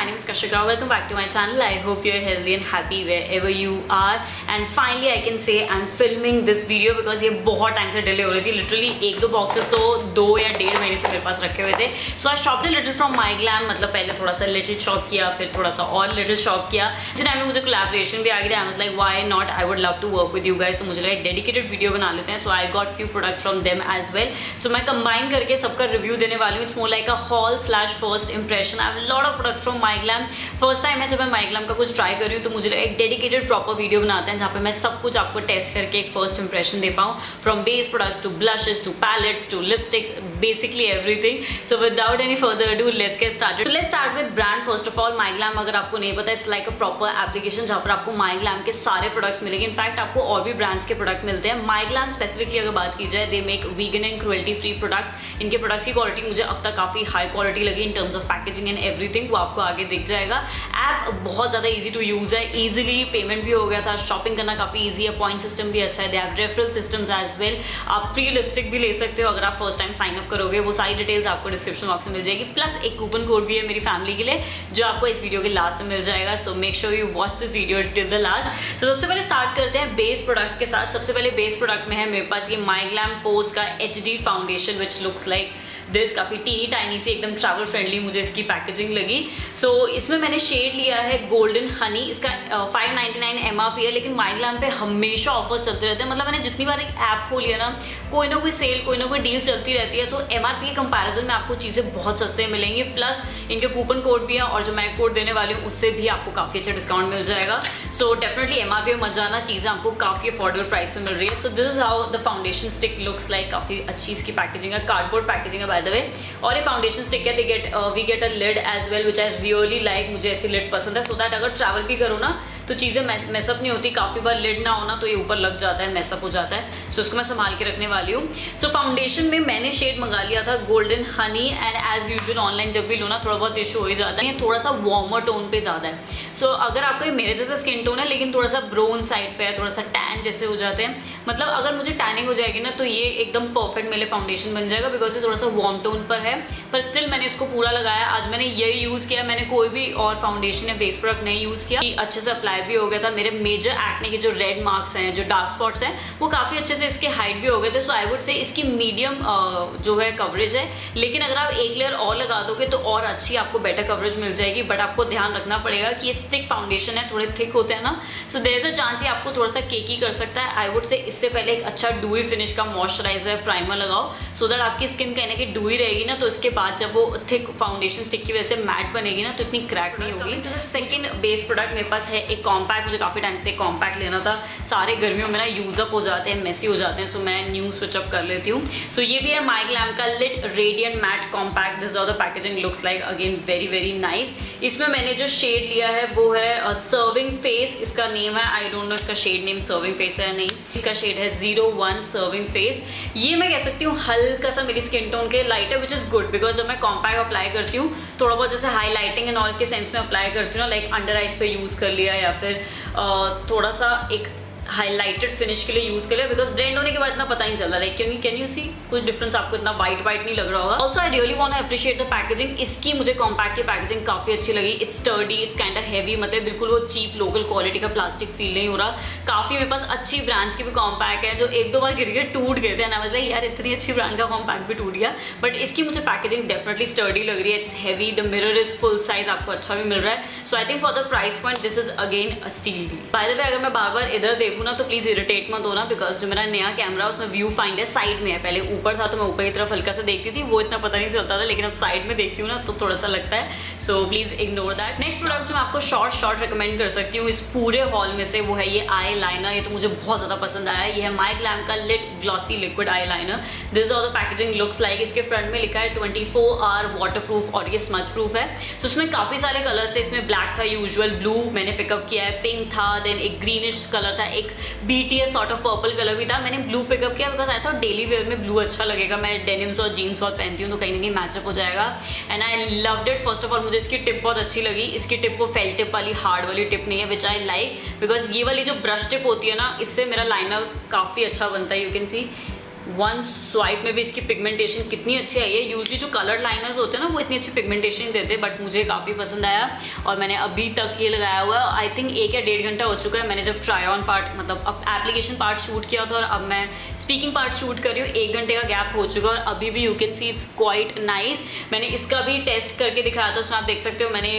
my name is Kashika. Welcome back to my channel. I hope you're healthy and happy wherever you are. And finally I can say I'm filming this video because ये बहुत time से delay हो रही थी. Literally एक दो boxes तो 2 या 1.5 महीने से मेरे पास रखे हुए थे. So I shopped a little from MyGlam. मतलब पहले थोड़ा सा little shop किया, फिर थोड़ा सा और little shop किया. इसी टाइम में मुझे collaboration भी आ गई. I was like, why not? I would love to work with you guys. तो मुझे लगा एक dedicated video बना लेते हैं. So I got few products from them as well. So मैं combine करके सबका review देने वाली हूँ. It's more like a haul / first impression. I have a lot of products from MyGlam. First time है जब मैं MyGlam का कुछ ट्राई कर रही हूँ तो मुझे एक डेडिकेटेड प्रॉपर वीडियो बनाते हैं जहाँ पे मैं सब कुछ आपको टेस्ट करके एक फर्स्ट इंप्रेशन दे पाऊँ. From base products to blushes to palettes to lipsticks, basically everything. So without any further ado let's get started. So let's start with brand. First of all MyGlam, अगर आपको नहीं पता, it's like a proper application जहाँ पर आपको MyGlam के सारे products मिलेंगे. इनफैक्ट आपको और भी ब्रांड्स के प्रोडक्ट मिलते हैं. MyGlam स्पेसिफिकली अगर बात की जाए, they make vegan and cruelty free products. इनके प्रोडक्ट्स की क्वालिटी मुझे अब तक काफ़ी हाई क्वालिटी लगी in terms of packaging and everything. वो आपको आगे दिख जाएगा. ऐप बहुत ज़्यादा ईजी टू यूज़ है. ईजिली पेमेंट भी हो गया था. शॉपिंग करना काफ़ी ईजी है. पॉइंट सिस्टम भी अच्छा है. They have referral systems as well. आप फ्री लिपस्टिक भी ले सकते हो अगर आप फर्स्ट टाइम साइन अप करोगे. वो सारी डिटेल्स आपको डिस्क्रिप्शन बॉक्स में मिल जाएगी. प्लस एक कूपन कोड भी है मेरी फैमिली के लिए जो आपको इस वीडियो के लास्ट में मिल जाएगा. So make sure you watch this video till the last. सो सबसे पहले स्टार्ट करते हैं बेस प्रोडक्ट्स के साथ. सबसे पहले बेस प्रोडक्ट में है मेरे पास ये MyGlam पोज का HD foundation which looks like this. काफ़ी टीनी टाइनी सी, एकदम ट्रैवल फ्रेंडली मुझे इसकी पैकेजिंग लगी. सो इसमें मैंने शेड लिया है गोल्डन हनी. इसका 599 MRP है, लेकिन MyGlam पे हमेशा ऑफर्स चलते रहते हैं. मतलब मैंने जितनी बार एक ऐप खोली है ना कोई सेल, कोई ना कोई डील चलती रहती है. तो MRP के कंपैरिजन में आपको चीज़ें बहुत सस्ते मिलेंगी. प्लस इनके कूपन कोड भी हैं और जो मैं कोड देने वाली हूँ उससे भी आपको काफ़ी अच्छा डिस्काउंट मिल जाएगा. सो डेफिनेटली MRP में मत जाना, चीज़ें आपको काफ़ी अफोर्डेबल प्राइस में मिल रही है. So this is how the foundation stick looks like. काफ़ी अच्छी इसकी पैकेजिंग है. कार्डबोर्ड पैकेजिंग है बाय द वे. और ये फाउंडेशन स्टिक है, we get a lid as well which I really like. मुझे ऐसी लिड पसंद है सो दैट अगर ट्रैवल भी करो ना तो चीज़ें मैसअप नहीं होती. काफ़ी बार लिड ना होना तो ये ऊपर लग जाता है, मैसअप हो जाता है. सो उसको मैं संभाल के रखने वाली हूँ. सो फाउंडेशन में मैंने शेड मंगा लिया था golden honey. And as usual online जब भी लो ना थोड़ा बहुत इशू हो ही जाता है. ये थोड़ा सा वार्मर टोन पे ज़्यादा है. सो अगर आपका मेरे जैसा स्किन टोन है लेकिन थोड़ा सा ब्राउन साइड पे है, थोड़ा सा टैन जैसे हो जाते हैं, मतलब अगर मुझे टैनिंग हो जाएगी ना तो ये एकदम परफेक्ट मेरे फाउंडेशन बन जाएगा बिकॉज ये थोड़ा सा वार्म टोन पर है. पर स्टिल मैंने इसको पूरा लगाया. आज मैंने यही यूज़ किया. मैंने कोई भी और फाउंडेशन या बेस प्रोडक्ट नहीं यूज़ किया. अच्छे से अप्लाई भी हो गया था. मेरे मेजर एक्ने के जो रेड मार्क्स हैं, जो डार्क स्पॉट्स हैं, वो काफ़ी अच्छे से इसके हाइड भी हो गए थे. सो आई वुड से इसकी मीडियम जो है कवरेज है. लेकिन अगर आप एक लेयर और लगा दोगे तो और अच्छी आपको बेटर कवरेज मिल जाएगी. बट आपको ध्यान रखना पड़ेगा कि ये स्टिक फाउंडेशन है, थोड़े थिक होते हैं ना. So there is a chance ये आपको थोड़ा सा केकी कर सकता है. आई वुड से इससे पहले एक अच्छा डूई फिनिश का मॉइस्चराइजर प्राइमर लगाओ सो दैट आपकी स्किन कहने की डूई रहेगी ना. तो इसके बाद जब वो थिक फाउंडेशन स्टिक की वजह से मैट बनेगी ना तो इतनी क्रैक नहीं होगी. सेकंड बेस प्रोडक्ट मेरे पास है एक कॉम्पैक्ट. मुझे काफ़ी टाइम से कॉम्पैक्ट लेना था. सारे गर्मियों में ना यूजअप हो जाते हैं, मेसी हो जाते हैं. सो मैं न्यू स्विच अप कर लेती हूँ. सो ये भी है MyGlam का lit radiant matte compact. This of the packaging looks like again very very nice. इसमें मैंने जो शेड लिया है वो है सर्विंग फेस. इसका नेम है, आई डोंट नो इसका शेड नेम सर्विंग फेस है नहीं. इसका शेड है 01 सर्विंग फेस. ये मैं कह सकती हूँ हल्का सा मेरी स्किन टोन के लाइट है विच इज़ गुड बिकॉज जब मैं कॉम्पैक्ट अप्लाई करती हूँ थोड़ा बहुत जैसे हाईलाइटिंग एंड ऑल के सेंस में अप्लाई करती हूँ ना, लाइक अंडर आइज पे यूज़ कर लिया या फिर थोड़ा सा एक हाईलाइटेड फिनिश के लिए यूज कर लिया बिकॉज ब्लेंड होने के बाद इतना पता नहीं चल रहा. लाइक कैन यू सी कुछ डिफरेंस आपको इतना वाइट नहीं लग रहा होगा. Also I really want to appreciate the packaging. इसकी मुझे कॉम्पैक्ट की पैकेजिंग काफ़ी अच्छी लगी. It's sturdy, it's kind of heavy. मतलब बिल्कुल वो चीप लोकल क्वालिटी का प्लास्टिक फील नहीं हो रहा. काफ़ी मेरे पास अच्छी ब्रांड्स की भी कॉम्पैक्ट है जो एक दो बार गिर के टूट गए थे. ना मतलब यार इतनी अच्छी ब्रांड का कॉम्पैक्ट भी टूट गया. बट इसकी मुझे पैकेजिंग डेफिनेटली स्टर्डी लग रही है. It's heavy. The mirror is full size, आपको अच्छा भी मिल रहा है. So I think for the price point this is again a steal deal. By the way अगर मैं बार बार इधर देखूँ ना तो प्लीज इरिटेट मत होना बिकॉज जो मेरा नया कैमरा उसमें व्यू फाइंडर साइड में है. पहले ऊपर था तो मैं ऊपर की तरफ हल्का सा देखती थी, वो इतना पता नहीं चलता था. लेकिन अब साइड में देखती हूँ ना तो थोड़ा सा लगता है. So please ignore that. Next product जो मैं आपको शॉर्ट रिकमेंड कर सकती हूँ इस पूरे हॉल में से वो है ये आई लाइनर. ये तो मुझे बहुत ज़्यादा पसंद आया. ये है MyGlam का lit glossy liquid eyeliner. This all the packaging looks like. इसके फ्रंट में लिखा है 24 आवर वाटर प्रूफ और ये स्मच प्रूफ है. सो उसमें काफ़ी सारे कलर्स थे. इसमें ब्लैक था यूजुअल, ब्लू मैंने पिकअप किया है, पिंक था, देन एक ग्रीनिश कलर था, एक BTS sort of purple colour भी था. मैंने ब्लू पिकअप किया because I thought daily wear में ब्लू अच्छा लगेगा. मैं डेनिम्स और जीन्स बहुत पहनती हूँ तो कहीं ना कहीं मैचअप हो जाएगा. And I loved it. First of all मुझे इसकी टिप बहुत अच्छी लगी. इसकी टिप वो फेल टिप वाली हार्ड वाली टिप नहीं है विच आई लाइक बिकॉज ये वाली जो ब्रश टिप होती है ना इससे मेरा लाइनर काफ़ी अच्छा बनता है. You can see one swipe में भी इसकी पिगमेंटेशन कितनी अच्छी आई है। यूजली जो कलर लाइनर्स होते हैं ना वो इतनी अच्छी पिगमेंटेशन देते हैं, बट मुझे काफ़ी पसंद आया और मैंने अभी तक ये लगाया हुआ है। आई थिंक 1 या 1.5 घंटा हो चुका है मैंने जब ट्राई ऑन पार्ट मतलब अब एप्लीकेशन पार्ट शूट किया था और अब मैं स्पीकिंग पार्ट शूट कर रही हूँ। 1 घंटे का गैप हो चुका है और अभी भी you can see it's quite nice. मैंने इसका भी टेस्ट करके दिखाया था, उसमें आप देख सकते हो मैंने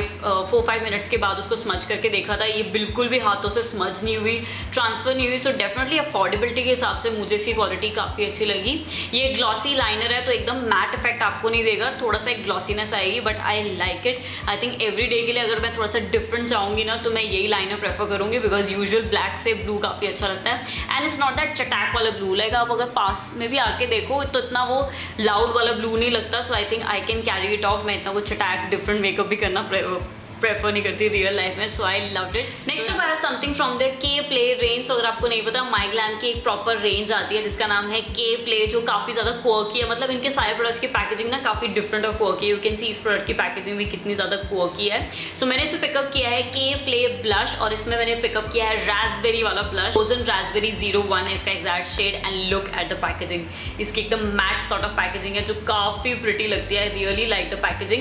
4-5 मिनट्स के बाद उसको स्मच करके देखा था। ये बिल्कुल भी हाथों से स्मच नहीं हुई, ट्रांसफर नहीं हुई। सो डेफिनेटली अफोर्डेबिलिटी के हिसाब से मुझे इसकी क्वालिटी काफ़ी अच्छी लगी। ये ग्लॉसी लाइनर है तो एकदम मैट इफेक्ट आपको नहीं देगा, थोड़ा सा एक ग्लॉसीनेस आएगी, but I like it. I think every day के लिए अगर मैं थोड़ा सा डिफरेंट चाहूँगी ना तो मैं यही लाइनर प्रेफर करूँगी, बिकॉज यूजुअल ब्लैक से ब्लू काफ़ी अच्छा लगता है। एंड इट्स नॉट दैट चटैक वाला ब्लू, लाइक आप अगर पास में भी आके देखो तो इतना वो लाउड वाला ब्लू नहीं लगता। So I think I can carry it off. मैं इतना वो चटैक डिफरेंट मेकअप भी करना प्रेफर नहीं करती रियल लाइफ में। So I loved it. Next up I have something from the K play range. अगर आपको नहीं पता, माई ग्लैम की एक प्रॉपर रेंज आती है जिसका नाम है के प्ले, जो काफ़ी ज़्यादा क्वर्की है। मतलब इनके सारे प्रोडक्ट्स की पैकेजिंग ना काफ़ी डिफरेंट और क्वर्की है। यू कैन सी इस प्रोडक्ट की पैकेजिंग भी कितनी ज़्यादा क्वर्की है। सो मैंने इसमें पिकअप किया है के प्ले ब्लश और इसमें मैंने पिकअप किया है रास्पबेरी वाला ब्लश। फ्रोजन रास्पबेरी 01 है इसका exact shade. And look at the packaging, इसकी एकदम मैट सॉर्ट ऑफ पैकेजिंग है जो काफ़ी प्रिटी लगती है। रियली लाइक द पैकेजिंग,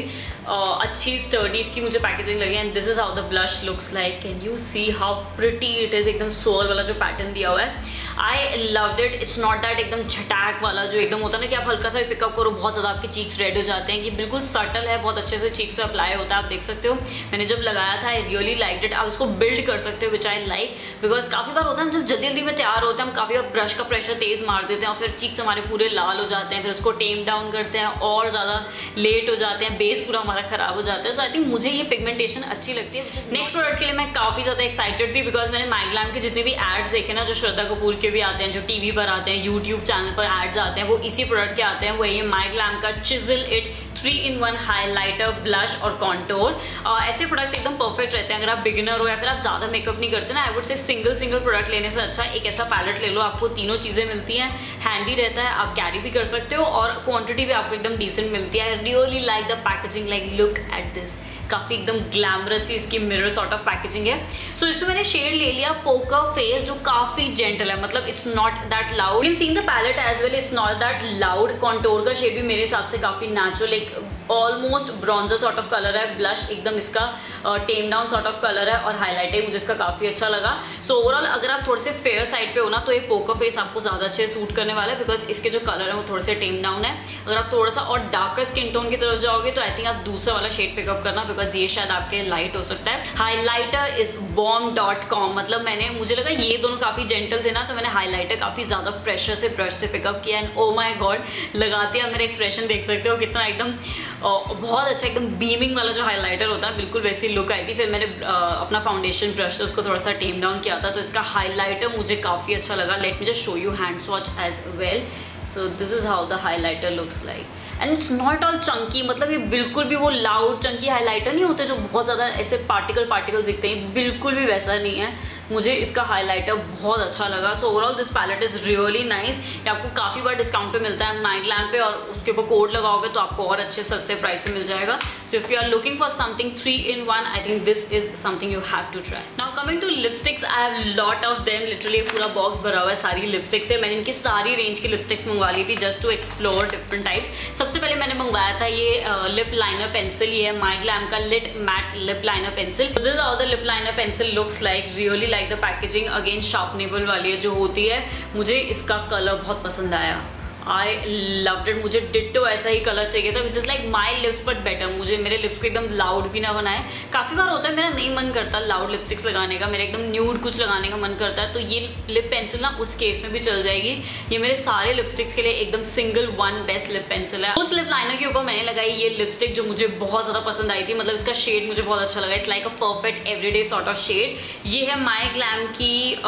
अच्छी स्टर्डी इसकी मुझे पैकेजिंग लगी। And this is how the blush looks like. Can you see how pretty it is? एकदम सोल वाला जो पैटर्न दिया हुआ है, I loved it. It's not that एकदम झटाक वाला जो एकदम होता है ना कि आप हल्का सा भी पिकअप करो बहुत ज़्यादा आपके चीक्स रेड हो जाते हैं। कि बिल्कुल सटल है, बहुत अच्छे से चीक्स पे अप्लाई होता है। आप देख सकते हो मैंने जब लगाया था, आई रियली लाइक इट। आप उसको बिल्ड कर सकते हो विच आई लाइक, बिकॉज काफ़ी बार होता है जब जल्दी जल्दी में तैयार होते हैं हम काफ़ी बार ब्रश का प्रेशर तेज़ मार देते हैं और फिर चीक्स हमारे पूरे लाल हो जाते हैं, फिर उसको टेम डाउन करते हैं और ज़्यादा लेट हो जाते हैं, बेस पूरा हमारा खराब हो जाता है। सो आई थिंक मुझे ये पिगमेंटेशन अच्छी लगती है। नेक्स्ट प्रोडक्ट के लिए मैं काफ़ी ज़्यादा एक्साइटेड थी बिकॉज मैंने माई ग्लैम के जितने भी एड्स देखे ना, जो श्रद्धा कपूर के भी आते हैं, जो टीवी पर आते हैं, यूट्यूब चैनल पर एड्स आते हैं, वो इसी प्रोडक्ट के आते हैं। वही है माई ग्लैम का chisel it 3-in-1 highlighter, blush और कॉन्टोर। ऐसे प्रोडक्ट्स एकदम परफेक्ट रहते हैं अगर आप बिगिनर हो या फिर आप ज़्यादा मेकअप नहीं करते ना। I would say single product लेने से अच्छा एक ऐसा पैलेट ले लो, आपको तीनों चीज़ें मिलती हैं, हैंडी रहता है, आप कैरी भी कर सकते हो और क्वांटिटी भी आपको एकदम डिसेंट मिलती है। I really like the packaging, like look at this, काफ़ी एकदम ग्लैमरस ही इसकी मिरर सॉर्ट ऑफ पैकेजिंग है। सो इसमें मैंने शेड ले लिया पोकर फेस, जो काफ़ी जेंटल है, मतलब it's not that loud. In seeing the palette as well, it's not that loud. Contour का शेड भी मेरे हिसाब से काफ़ी नेचुरल, एक almost bronzer sort of colour है। ब्लश एकदम इसका tame down sort of colour है और हाईलाइट मुझे इसका काफ़ी अच्छा लगा। सो ओवरऑल अगर आप थोड़े से फेयर साइड पे हो ना तो ये पोकर फेस आपको ज़्यादा अच्छे सूट करने वाला है, बिकॉज इसके जो कलर है वो थोड़े से टेम डाउन है। अगर आप थोड़ा सा और डार्कर स्किन टोन की तरफ जाओगे तो आई थिंक आप दूसरा वाला शेड पिकअप करना, बिकॉज ये शायद आपके लाइट हो सकता है। हाईलाइटर इज bomb.com, मतलब मुझे लगा ये दोनों काफ़ी जेंटल थे ना, तो मैंने हाईलाइटर काफ़ी ज़्यादा प्रेशर से ब्रश से पिकअप किया। एंड ओ माई गॉड, लगाते हैं मेरा एक्सप्रेशन देख सकते हो कितना एकदम बहुत अच्छा, एकदम बीमिंग वाला जो हाइलाइटर होता है बिल्कुल वैसी लुक आई थी। फिर मैंने अपना फाउंडेशन ब्रश से उसको थोड़ा सा टेम डाउन किया था, तो इसका हाइलाइटर मुझे काफ़ी अच्छा लगा। Let me just show you hand swatch as well. So this is how the highlighter looks like. And it's not all chunky, मतलब ये बिल्कुल भी वो लाउड चंकी हाइलाइटर नहीं होते जो बहुत ज़्यादा ऐसे पार्टिकल्स दिखते हैं, बिल्कुल भी वैसा नहीं है। मुझे इसका हाइलाइटर बहुत अच्छा लगा। So overall this palette is really nice. ये आपको काफ़ी बार डिस्काउंट पे मिलता है माई ग्लैम पे, और उसके ऊपर कोड लगाओगे तो आपको और अच्छे सस्ते प्राइस में मिल जाएगा। So if you are looking for something 3-in-1, I think this is something you have to try. Now coming to lipsticks, I have lot of them. Literally पूरा बॉक्स भरा हुआ है सारी लिपस्टिक्स से। मैंने इनकी सारी रेंज की लिपस्टिक्स मंगवा ली थी just to explore different types. सबसे पहले मैंने मंगवाया था ये लिप लाइनर पेंसिल। ये है माई ग्लैम का lit matte lip liner pencil. This is how the lip liner pencil looks like. Really like the packaging, again sharpenable वाली जो होती है। मुझे इसका कलर बहुत पसंद आया, आई लव्ड इट। मुझे डिट्टो ऐसा ही कलर चाहिए था which is like my lips but better. मुझे मेरे लिप्स को एकदम लाउड भी ना बनाए। काफ़ी बार होता है मेरा नहीं मन करता लाउड लिपस्टिक्स लगाने का, मेरा एकदम न्यूड कुछ लगाने का मन करता है, तो ये लिप पेंसिल ना उस केस में भी चल जाएगी। ये मेरे सारे लिपस्टिक्स के लिए एकदम single one best lip pencil है। उस लिप लाइनर के ऊपर मैंने लगाई ये लिपस्टिक जो मुझे बहुत ज़्यादा पसंद आई थी। मतलब इसका शेड मुझे बहुत अच्छा लगा। It's like a perfect everyday sort of shade. ये है माई ग्लैम की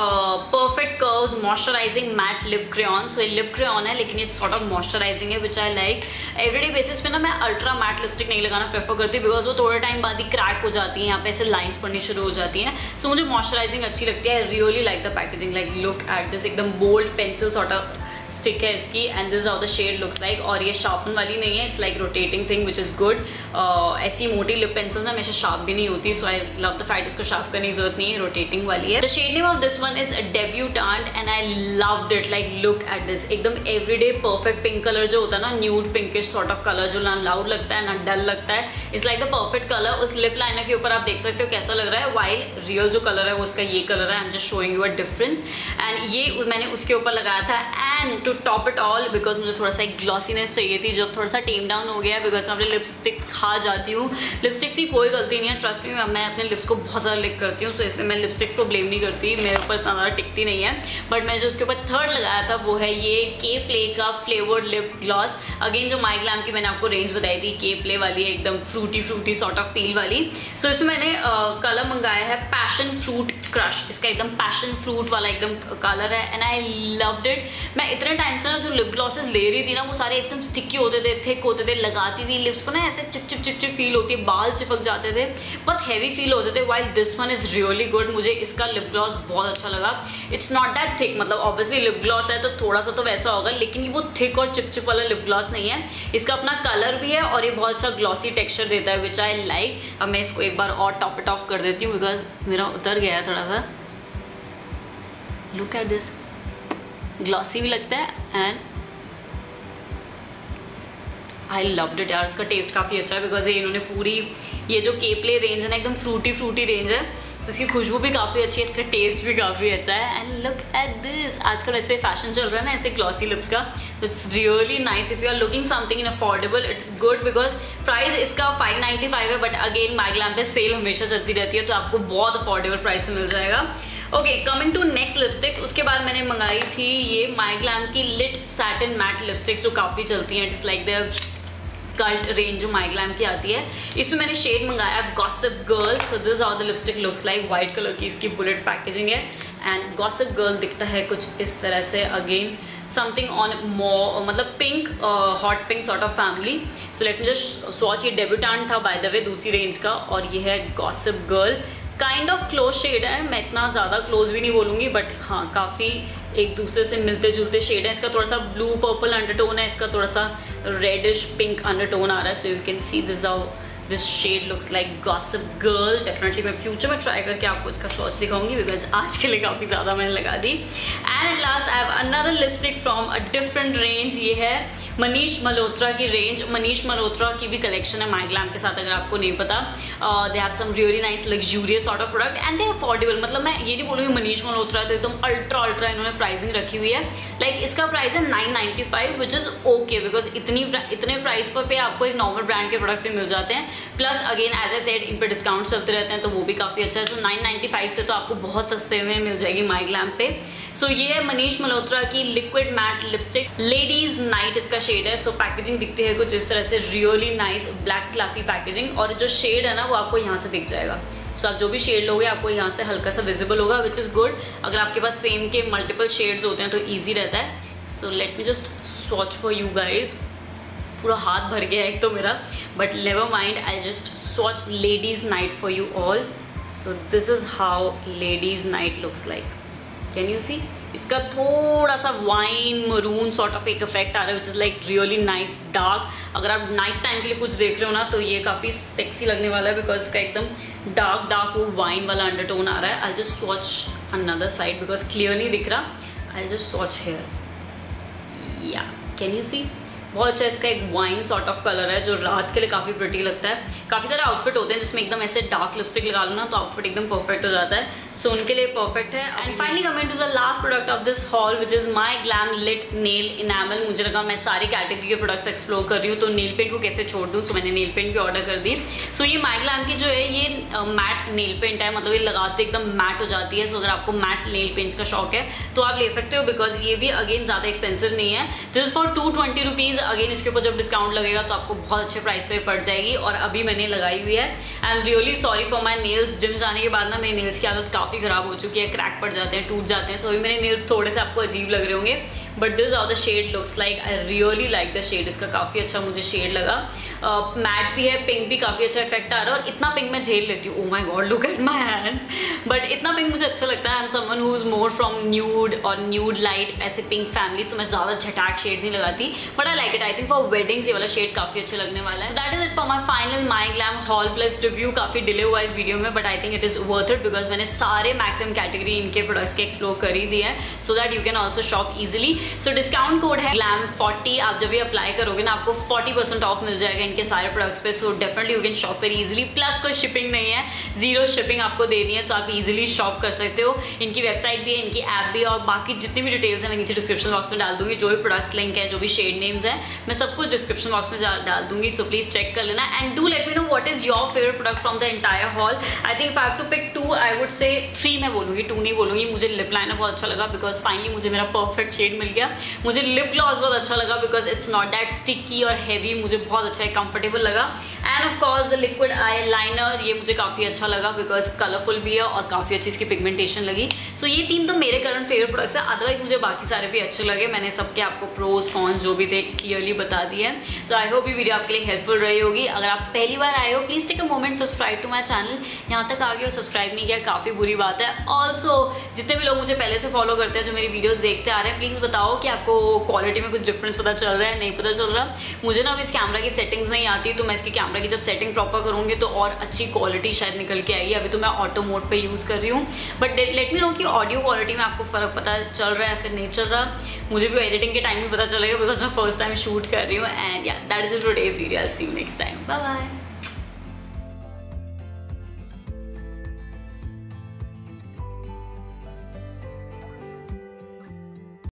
perfect curves moisturising matte lip crayon. So ये लिप क्रेयॉन है लेकिन ये सॉर्ट ऑफ मॉइस्चराइजिंग है which I like. Everyday basis पे ना मैं अल्ट्रा मैट लिपस्टिक नहीं लगाना प्रेफर करती, बिकॉज वो थोड़े टाइम बाद ही क्रैक हो जाती है, यहाँ पे ऐसे लाइंस पड़नी शुरू हो जाती हैं। सो मुझे मॉइस्चराइजिंग अच्छी लगती है। Really like the packaging, like look at this, एकदम bold pencil sort of stick है इसकी and this how the shade looks like. और ये शार्पन वाली नहीं है, it's like rotating thing which is good. ऐसी मोटी लिप पेंसिल्स हमेशा शार्प भी नहीं होती, so I love the fact इसको शार्प करने की जरूरत नहीं है, रोटेटिंग वाली है। The shade name of this one is debutante and I loved it. Like look at this, एकदम एवरीडे परफेक्ट पिंक कलर जो होता है ना, nude pinkish sort of colour, जो ना लाउड लगता है ना डल लगता है, it's like the perfect colour. उस लिप लाइनर के ऊपर आप देख सकते हो कैसा लग रहा है, वाइल रियल जो कलर है वो उसका ये कलर है। I am just showing you a difference. And ये मैंने उसके ऊपर लगाया था। And to top it all, because मुझे थोड़ा सा एक ग्लॉसीनेस चाहिए थी, जो थोड़ा सा टेम डाउन हो गया, बिकॉज मैं अपने लिपस्टिक्स खा जाती हूँ। लिपस्टिक्स की कोई गलती नहीं है, ट्रस्ट मी, मैं अपने लिप्स को बहुत ज़्यादा लिक करती हूँ, सो इसलिए मैं लिपस्टिक्स को ब्लेम नहीं करती, मेरे ऊपर इतना ज़्यादा टिकती नहीं है। बट मैं जो उसके ऊपर थर्ड लगाया था वो है ये के प्ले का फ्लेवर्ड लिप ग्लॉस। अगेन जो माई ग्लैम की मैंने आपको रेंज बताई थी, के प्ले वाली है, एकदम फ्रूटी सॉर्ट ऑफ फील वाली। सो इसमें मैंने कलर मंगाया है पैशन फ्रूट क्रश। इसका एकदम पैशन फ्रूट वाला एकदम कलर है एंड आई लव्ड इट। मैं इतने टाइम से ना जो लिप ग्लॉसेस ले रही थी ना, वो सारे एकदम स्टिकी होते थे, थिक होते थे, लगाती थी लिप्स पर ना ऐसे चिप फील होती है, बाल चिपक जाते थे, बहुत हैवी फील होते थे। While this one is really good. मुझे इसका लिप ग्लॉस बहुत अच्छा लगा। इट्स नॉट दैट थिक, मतलब ऑब्वियसली लिप ग्लॉस है तो थोड़ा सा तो वैसा होगा, लेकिन वो थिक और चिप वाला लिप ग्लॉस नहीं है। इसका अपना कलर भी है और ये बहुत अच्छा ग्लॉसी टेक्सचर देता है, विच आई लाइक। अब मैं इसको एक बार और टॉप इट ऑफ कर देती हूँ, बिकॉज मेरा उतर गया है थोड़ा सा। लुक एट दिस, ग्लॉसी भी लगता है एंड आई लव्ड इट यार। इसका टेस्ट काफ़ी अच्छा है, बिकॉज ये इन्होंने पूरी ये जो के प्ले रेंज है ना, एकदम फ्रूटी रेंज है, तो इसकी खुशबू भी काफ़ी अच्छी है, इसका टेस्ट भी काफ़ी अच्छा है। एंड लुक एट दिस, आजकल ऐसे फैशन चल रहा है ना ऐसे ग्लॉसी लिप्स का, it's really nice. If you are looking something in affordable, it's good, because price इसका 595 है, बट अगेन माई ग्लैम पे सेल हमेशा चलती रहती है, तो आपको बहुत अफोर्डेबल प्राइस में मिल जाएगा। Okay, coming to next lipsticks. उसके बाद मैंने मंगाई थी ये माई ग्लैम की लिट सैटिन मैट लिपस्टिक्स, जो काफ़ी चलती हैं। It's like the cult range जो माई ग्लैम की आती है। इसमें मैंने शेड मंगाया gossip girl. So this how the lipstick looks like. White colour की इसकी बुलेट पैकेजिंग है एंड गॉसिप गर्ल दिखता है कुछ इस तरह से। अगेन समथिंग ऑन मोर, मतलब pink, hot pink sort of family. So let me just swatch. ये डेब्यूटेंट था बाय द वे, दूसरी रेंज का, और ये है gossip girl. Kind of close shade है, मैं इतना ज़्यादा क्लोज भी नहीं बोलूँगी, बट हाँ काफ़ी एक दूसरे से मिलते जुलते शेड है। इसका थोड़ा सा ब्लू पर्पल अंडरटोन है, इसका थोड़ा सा रेडिश पिंक अंडरटोन आ रहा है। So you can see this how this shade looks like gossip girl. Definitely मैं फ्यूचर में ट्राई करके आपको इसका स्वॉच दिखाऊंगी, बिकॉज आज के लिए काफ़ी ज़्यादा मैंने लगा दी। And at last I have another lipstick from a different range. ये है मनीष मल्होत्रा की रेंज। मनीष मल्होत्रा की भी कलेक्शन है माई ग्लैम के साथ, अगर आपको नहीं पता। They have some really nice luxurious sort of product and they affordable. मतलब मैं ये नहीं बोलूँगी मनीष मल्होत्रा है तो एकदम अल्ट्रा इन्होंने प्राइसिंग रखी हुई है। लाइक इसका प्राइस है 995, विच इज़ ओके, बिकॉज इतने प्राइस पर पे आपको एक नॉर्मल ब्रांड के प्रोडक्ट्स भी मिल जाते हैं। Plus again as I said, इन पर डिस्काउंट चलते रहते हैं, तो वो भी काफ़ी अच्छा है। सो 995 से तो आपको बहुत सस्ते में मिल जाएगी माई ग्लैम पे। सो ये है मनीष मल्होत्रा की liquid matte lipstick, ladies night इसका शेड है। सो पैकेजिंग दिखती है कुछ इस तरह से, really nice black classy packaging. और जो शेड है ना वो आपको यहाँ से दिख जाएगा। सो आप जो भी शेड लोगे आपको यहाँ से हल्का सा विजिबल होगा, विच इज़ गुड। अगर आपके पास सेम के मल्टीपल शेड्स होते हैं तो ईजी रहता है। So let me just swatch for you guys. पूरा हाथ भर गया एक तो मेरा, but never mind, I just swatch ladies night for you all. So this is how ladies night looks like. Can you see? इसका थोड़ा सा वाइन मरून सॉर्ट ऑफ एक इफेक्ट आ रहा है, which is like really nice dark. अगर आप night time के लिए कुछ देख रहे हो ना तो ये काफ़ी सेक्सी लगने वाला है, बिकॉज इसका एकदम डार्क वो वाइन वाला अंडरटोन आ रहा है। I just swatch another side because clear नहीं दिख रहा। आई जस्ट स्वॉच हेयर, या कैन यू सी? बहुत अच्छा इसका एक वाइन सॉर्ट ऑफ कलर है, जो रात के लिए काफ़ी प्रिटी लगता है। काफ़ी सारे आउटफिट होते हैं जिसमें एकदम ऐसे डार्क लिपस्टिक लगा लो ना तो आउटफिट एकदम परफेक्ट हो जाता है। सो उनके लिए परफेक्ट है। And finally coming to the last product of this haul, which is my glam lit nail enamel. मुझे लगा मैं सारी कैटेगरी के प्रोडक्ट्स एक्सप्लोर कर रही हूँ तो नेल पेंट को कैसे छोड़ दूँ। सो मैंने नेल पेंट भी ऑर्डर कर दी। सो ये माई ग्लैम की जो है ये मैट नेल पेंट है, मतलब ये लगाते एकदम मैट हो जाती है। सो अगर आपको मैट नेल पेंट्स का शौक है तो आप ले सकते हो, बिकॉज ये भी अगेन ज़्यादा एक्सपेंसिव नहीं है। This is for 220 rupees. Again इसके ऊपर जब डिस्काउंट लगेगा तो आपको बहुत अच्छे प्राइस पे पड़ जाएगी। और अभी मैंने लगाई हुई है। I am really sorry for my nails. Gym जाने के बाद ना मेरे नेल्स की आदत काफ़ी ख़राब हो चुकी है, क्रैक पड़ जाते हैं, टूट जाते हैं। सो अभी मेरे नेल्स थोड़े से आपको अजीब लग रहे होंगे, but this how the shade looks like. I really like the shade, इसका काफ़ी अच्छा मुझे शेड लगा। मैट भी है, पिंक भी काफ़ी अच्छा इफेक्ट आ रहा है, और इतना पिंक मैं झेल लेती हूँ। Oh my god, look at my hands, but इतना पिंक मुझे अच्छा लगता है। I am someone who is more from nude और न्यूड लाइट ऐसे पिंक फैमिलीज, तो मैं ज़्यादा झटाक शेड्स नहीं लगाती, but I like it. I think for weddings ये वाला शेड काफ़ी अच्छा लगने वाला है। That is it for my final my glam haul plus review. काफ़ी डिले हुआ इस वीडियो में, but I think it is worth it because मैंने सारे मैक्सिमम कैटेगरी इनके प्रोडक्ट्स के एक्सप्लोर कर ही दिए हैं, so that you can also shop easily. So discount code है GLAM40, आप जब भी अप्लाई करोगे ना आपको 40% ऑफ मिल जाएगा इनके सारे प्रोडक्ट्स पे। So definitely you can shop very easily, plus कोई शिपिंग नहीं है, 0 शिपिंग आपको देनी है, सो आप इजीली शॉप कर सकते हो। इनकी वेबसाइट भी है, इनकी ऐप भी है, और बाकी जितनी भी डिटेल्स हैं मैं नीचे डिस्क्रिप्शन बॉक्स में डाल दूंगी। जो भी प्रोडक्ट्स लिंक है, जो भी शेड नेम्स हैं, मैं सब कुछ डिस्क्रिप्शन बॉक्स में डाल दूंगी, सो प्लीज चेक कर लेना। And do let me know what is your favourite product from the entire haul. I think if I have to pick 2, I would say 3 मैं बोलूँगी, 2 नहीं बोलूँगी। मुझे लिप लाइनर बहुत अच्छा लगा बिकॉज फाइनली मुझे मेरा परफेक्ट शेड मिल गया। मुझे लिप ग्लॉस बहुत अच्छा लगा because it's not that sticky और हैवी, मुझे बहुत अच्छा है, कंफर्टेबल लगा। And of course the liquid eyeliner, ये मुझे काफ़ी अच्छा लगा बिकॉज कलरफुल भी है और काफ़ी अच्छी इसकी पिगमेंटेशन लगी। सो ये 3 तो मेरे करंट फेवरेट प्रोडक्ट्स हैं। अदरवाइज मुझे बाकी सारे भी अच्छे लगे, मैंने सबके आपको प्रोज कॉन्स जो भी थे क्लियरली बता दिए। सो आई होप ये वीडियो आपके लिए हेल्पफुल रही होगी। अगर आप पहली बार आए हो please take a moment, subscribe to my channel. यहाँ तक आ गए हो, सब्सक्राइब नहीं किया, काफ़ी बुरी बात है। ऑल्सो जितने भी लोग मुझे पहले से फॉलो करते हैं, जो मेरी वीडियोज़ देखते आ रहे हैं, प्लीज़ बताओ कि आपको क्वालिटी में कुछ डिफरेंस पता चल रहा है, नहीं पता चल रहा। मुझे ना अब इस कैमरा की सेटिंग्स नहीं आती, तो मैं इसकी कैमरा की जब सेटिंग प्रॉपर करूँगी तो और अच्छी क्वालिटी शायद निकल के आएगी। अभी तो मैं ऑटो मोड पे यूज़ कर रही हूँ, बट लेट मी नो कि ऑडियो क्वालिटी में आपको फ़र्क पता चल रहा है फिर नहीं चल रहा। मुझे भी एडिटिंग के टाइम भी पता चलेगा बिकॉज मैं फर्स्ट टाइम शूट कर रही हूँ। And yeah that is it today's video. I will see you next time, bye bye.